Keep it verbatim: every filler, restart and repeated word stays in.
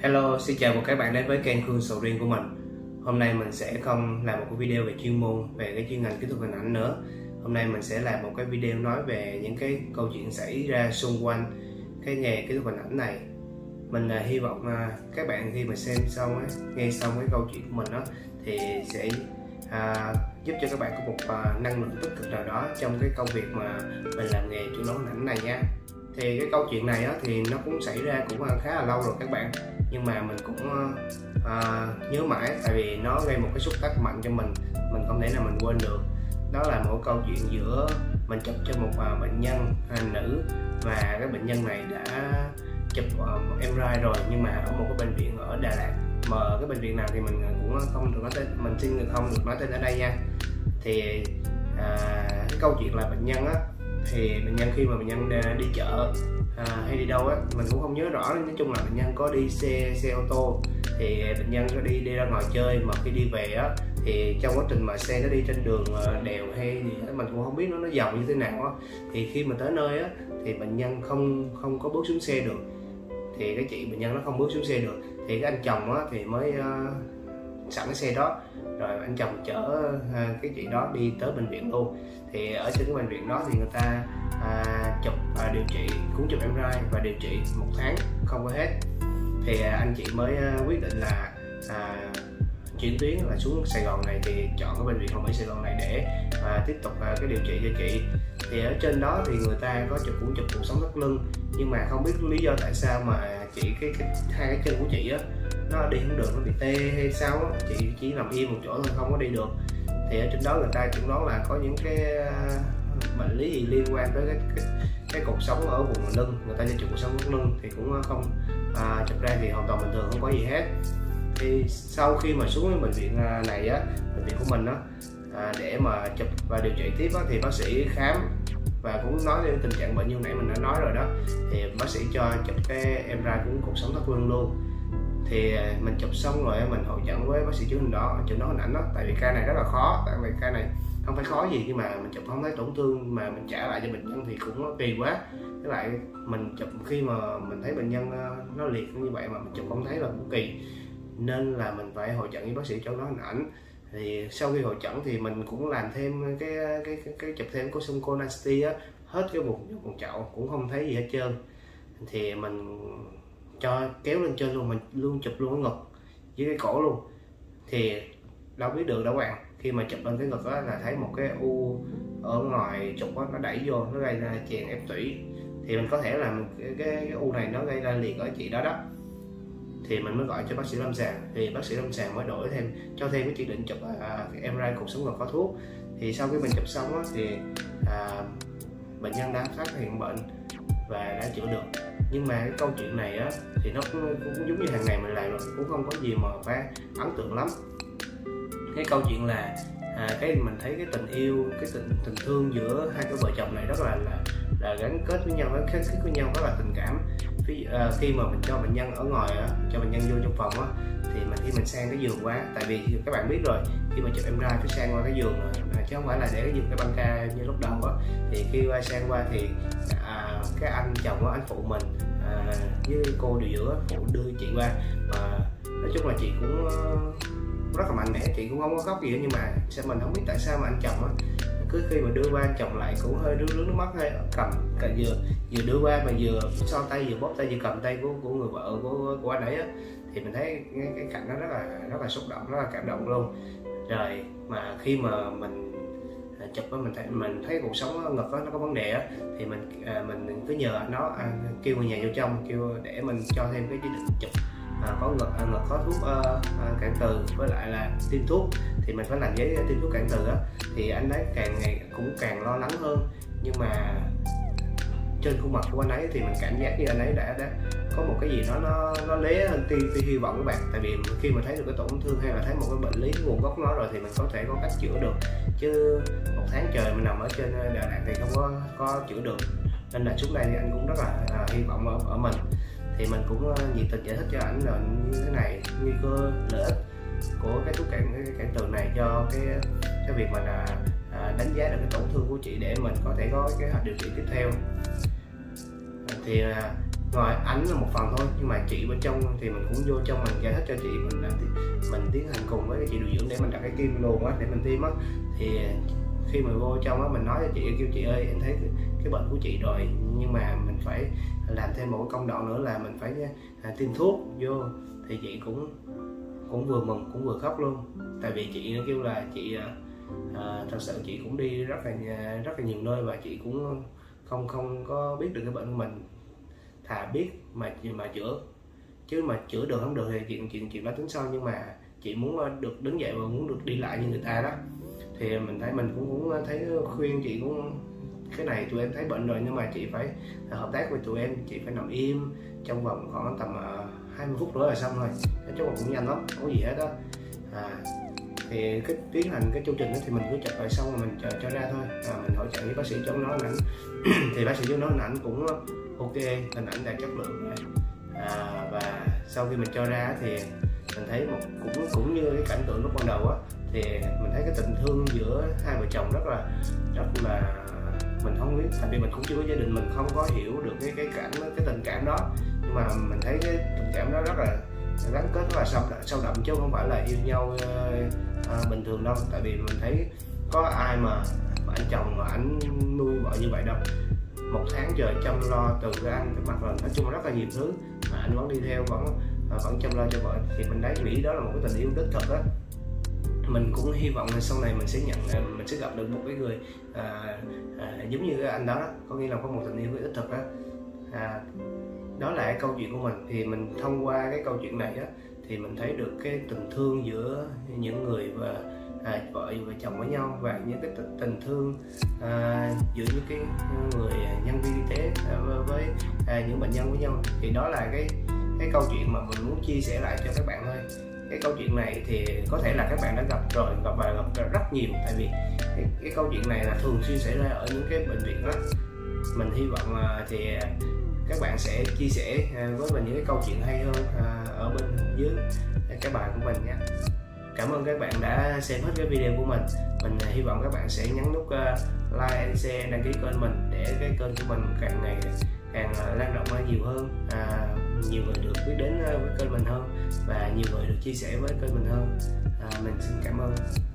Hello, xin chào các bạn đến với kênh Khương Sầu Riêng của mình. Hôm nay mình sẽ không làm một cái video về chuyên môn về cái chuyên ngành kỹ thuật hình ảnh nữa. Hôm nay mình sẽ làm một cái video nói về những cái câu chuyện xảy ra xung quanh cái nghề kỹ thuật hình ảnh này. Mình uh, hy vọng uh, các bạn khi mà xem xong ấy, nghe xong cái câu chuyện của mình đó thì sẽ uh, giúp cho các bạn có một uh, năng lượng tích cực nào đó trong cái công việc mà mình làm nghề chuyên môn hình ảnh này nha. Thì cái câu chuyện này á, thì nó cũng xảy ra cũng khá là lâu rồi các bạn, nhưng mà mình cũng uh, nhớ mãi tại vì nó gây một cái xúc tác mạnh cho mình mình không thể nào mình quên được. Đó là một câu chuyện giữa mình chụp cho một uh, bệnh nhân uh, nữ, và cái bệnh nhân này đã chụp uh, một em rờ i rồi, nhưng mà ở một cái bệnh viện ở Đà Lạt, mà cái bệnh viện nào thì mình cũng không được nói tên, mình xin không được nói tên ở đây nha. Thì uh, cái câu chuyện là bệnh nhân á, thì bệnh nhân khi mà bệnh nhân đi chợ à, hay đi đâu á, mình cũng không nhớ rõ. Nói chung là bệnh nhân có đi xe xe ô tô, thì bệnh nhân có đi đi ra ngoài chơi, mà khi đi về á thì trong quá trình mà xe nó đi trên đường đèo hay gì đó, mình cũng không biết nó nó dòng như thế nào á, thì khi mà tới nơi á thì bệnh nhân không không có bước xuống xe được. Thì cái chị bệnh nhân nó không bước xuống xe được, thì cái anh chồng á thì mới uh, sẵn cái xe đó, rồi anh chồng chở uh, cái chị đó đi tới bệnh viện luôn. Thì ở trên cái bệnh viện đó thì người ta à, chụp và điều trị, cũng chụp em rờ i và điều trị một tháng không có hết. Thì à, anh chị mới à, quyết định là à, chuyển tuyến là xuống Sài Gòn này, thì chọn cái bệnh viện Hồng Mỹ Sài Gòn này để à, tiếp tục à, cái điều trị cho chị. Thì ở trên đó thì người ta có chụp cũng chụp cuộc sống thắt lưng, nhưng mà không biết lý do tại sao mà chị cái, cái hai cái chân của chị á nó đi không được, nó bị tê hay sao á, chị chỉ nằm yên một chỗ thôi, không có đi được. Thì ở trên đó người ta cũng đoán là có những cái uh, bệnh lý gì liên quan tới cái, cái, cái cột sống ở vùng lưng, người ta cho chụp cột sống ở lưng thì cũng không uh, chụp ra thì hoàn toàn bình thường, không có gì hết. Thì sau khi mà xuống cái bệnh viện này á, bệnh viện của mình á, uh, để mà chụp và điều trị tiếp á, thì bác sĩ khám và cũng nói đến tình trạng bệnh như nãy mình đã nói rồi đó, thì bác sĩ cho chụp cái em rờ i cũng cột sống thắt lưng luôn. Thì mình chụp xong rồi mình hội chẩn với bác sĩ chụp hình đó chụp đó hình ảnh đó, tại vì ca này rất là khó, tại vì ca này không phải khó gì, nhưng mà mình chụp không thấy tổn thương mà mình trả lại cho bệnh nhân thì cũng kỳ quá. Với lại mình chụp khi mà mình thấy bệnh nhân nó liệt như vậy mà mình chụp không thấy là cũng kỳ, nên là mình phải hội chẩn với bác sĩ chụp đó hình ảnh. Thì sau khi hội chẩn thì mình cũng làm thêm cái cái cái, cái chụp thêm có sung conasti á, hết cái vùng vùng chậu cũng không thấy gì hết trơn. Thì mình cho kéo lên trên luôn, mình luôn chụp luôn cái ngực với cái cổ luôn, thì đâu biết được đâu bạn. Khi mà chụp lên cái ngực đó là thấy một cái u ở ngoài trục đó, nó đẩy vô, nó gây ra chèn ép tủy. Thì mình có thể là cái, cái, cái u này nó gây ra liệt ở chị đó đó. Thì mình mới gọi cho bác sĩ lâm sàng, thì bác sĩ lâm sàng mới đổi thêm, cho thêm cái chỉ định chụp à, cái em rờ i cột sống ngực có thuốc. Thì sau khi mình chụp xong đó, thì à, bệnh nhân đã phát hiện bệnh và đã chữa được. Nhưng mà cái câu chuyện này á thì nó cũng, cũng giống như hàng ngày mình làm rồi, cũng không có gì mà phải ấn tượng lắm. Cái câu chuyện là à, cái mình thấy cái tình yêu, cái tình tình thương giữa hai cái vợ chồng này rất là là, là gắn kết với nhau, gắn kết với nhau rất là tình cảm. Khi, à, khi mà mình cho bệnh nhân ở ngoài á, cho bệnh nhân vô trong phòng á, thì mình khi mình sang cái giường quá, tại vì các bạn biết rồi, khi mà chụp em rờ i phải sang qua cái giường mà, chứ không phải là để cái giường cái băng ca như lúc đầu á. Thì khi qua sang qua thì à, cái anh chồng á, anh phụ mình à, với cô điều giữa phụ đưa chị qua, mà nói chung là chị cũng rất là mạnh mẽ, chị cũng không có khóc gì hết. Nhưng mà sao mình không biết tại sao mà anh chồng á, cứ khi mà đưa qua anh chồng lại cũng hơi rướt rướt nước mắt, hay cầm cả vừa vừa đưa qua mà vừa so tay, vừa bóp tay, vừa cầm tay của của người vợ của của anh ấy á. Thì mình thấy cái, cái cảnh đó rất là rất là xúc động, rất là cảm động luôn. Rồi mà khi mà mình chụp á, mình thấy mình thấy cuộc sống ngực đó, nó có vấn đề á, thì mình à, mình cứ nhờ nó à, kêu người nhà vô trong, kêu để mình cho thêm cái chỉ định chụp à, có ngực à, ngực có thuốc à, à, cản từ với lại là tiêm thuốc. Thì mình phải làm giấy tiêm thuốc cản từ á. Thì anh ấy càng ngày cũng càng lo lắng hơn, nhưng mà trên khuôn mặt của anh ấy thì mình cảm giác như anh ấy đã, đã có một cái gì đó nó nó lé hơn tia tia hy vọng các bạn. Tại vì khi mà thấy được cái tổn thương hay là thấy một cái bệnh lý nguồn gốc nó rồi thì mình có thể có cách chữa được, chứ một tháng trời mình nằm ở trên Đà Lạt thì không có có chữa được. Nên là xuống đây thì anh cũng rất là à, hy vọng ở, ở mình. Thì mình cũng uh, nhiệt tình giải thích cho anh là như thế này, nguy cơ lợi ích của cái thuốc cản cái cản từ này cho cái cái việc mình à, à, đánh giá được cái tổn thương của chị để mình có thể có cái kế hoạch điều trị tiếp theo. Thì à, ngoài ảnh là một phần thôi, nhưng mà chị bên trong thì mình cũng vô trong mình giải thích cho chị, mình đã, mình tiến hành cùng với chị điều dưỡng để mình đặt cái kim luồn á để mình tiêm á. Thì khi mà vô trong á mình nói cho chị, kêu chị ơi em thấy cái, cái bệnh của chị rồi, nhưng mà mình phải làm thêm một công đoạn nữa là mình phải à, tiêm thuốc vô. Thì chị cũng cũng vừa mừng cũng vừa khóc luôn, tại vì chị nó kêu là chị à, thật sự chị cũng đi rất là rất là nhiều nơi và chị cũng không không có biết được cái bệnh của mình, thà biết mà mà chữa, chứ mà chữa được không được thì chuyện chuyện chuyện đó tính sau. Nhưng mà chị muốn được đứng dậy và muốn được đi lại như người ta đó, thì mình thấy mình cũng cũng thấy khuyên chị cũng cái này tụi em thấy bệnh rồi nhưng mà chị phải hợp tác với tụi em, chị phải nằm im trong vòng khoảng tầm hai mươi phút nữa là xong thôi, nói chung là cũng nhanh lắm, không có gì hết đó. À, thì cái tiến hành cái chương trình đó thì mình cứ chụp lại xong rồi mình chờ cho ra thôi. À, mình hỗ trợ với bác sĩ chống nói ảnh thì bác sĩ chống nói ảnh cũng ok, hình ảnh đạt chất lượng này. À, và sau khi mình cho ra thì mình thấy một cũng cũng như cái cảnh tượng lúc ban đầu á, thì mình thấy cái tình thương giữa hai vợ chồng rất là rất là mình không biết, tại vì mình cũng chưa có gia đình, mình không có hiểu được cái cái cảnh cái tình cảm đó, nhưng mà mình thấy cái tình cảm đó rất là gắn kết, rất là sâu sâu đậm, chứ không phải là yêu nhau uh, bình thường đâu. Tại vì mình thấy có ai mà, mà anh chồng mà anh nuôi vợ như vậy đâu, một tháng trời chăm lo từ cái ăn cái mặt, là nói chung là rất là nhiều thứ mà anh vẫn đi theo, vẫn uh, vẫn chăm lo cho vợ, thì mình đã nghĩ đó là một cái tình yêu đích thực á. Mình cũng hy vọng là sau này mình sẽ nhận mình sẽ gặp được một cái người à, à, giống như cái anh đó, đó có nghĩa là có một tình yêu đích thực đó. À, đó là cái câu chuyện của mình, thì mình thông qua cái câu chuyện này á thì mình thấy được cái tình thương giữa những người và à, vợ và chồng với nhau, và những cái tình thương à, giữa những cái người nhân viên y tế à, với à, những bệnh nhân với nhau. Thì đó là cái cái câu chuyện mà mình muốn chia sẻ lại cho các bạn thôi. Cái câu chuyện này thì có thể là các bạn đã gặp rồi, gặp và gặp rất nhiều, tại vì cái, cái câu chuyện này là thường xuyên xảy ra ở những cái bệnh viện đó. Mình hy vọng uh, thì các bạn sẽ chia sẻ uh, với mình những cái câu chuyện hay hơn uh, ở bên dưới cái bài của mình nhé. Cảm ơn các bạn đã xem hết cái video của mình. Mình uh, hy vọng các bạn sẽ nhấn nút uh, like and share, đăng ký kênh mình để cái kênh của mình càng ngày càng uh, lan rộng nhiều hơn, uh, nhiều người được biết đến với kênh mình hơn, và nhiều người được chia sẻ với kênh mình hơn. À, mình xin cảm ơn.